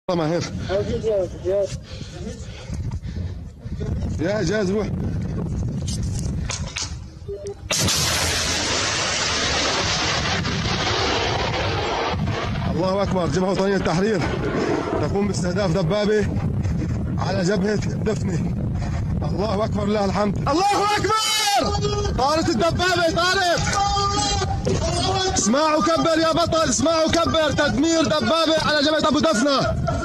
ما هيك يا جاهز روح. الله اكبر. جبهه وطنيه التحرير تقوم باستهداف دبابه على جبهه دفنه. الله اكبر لله الحمد. الله اكبر. طارت الدبابه طارت. اسمعوا كبر يا بطل، اسمعوا كبر. تدمير دبابه على جبهه ابو دفنه.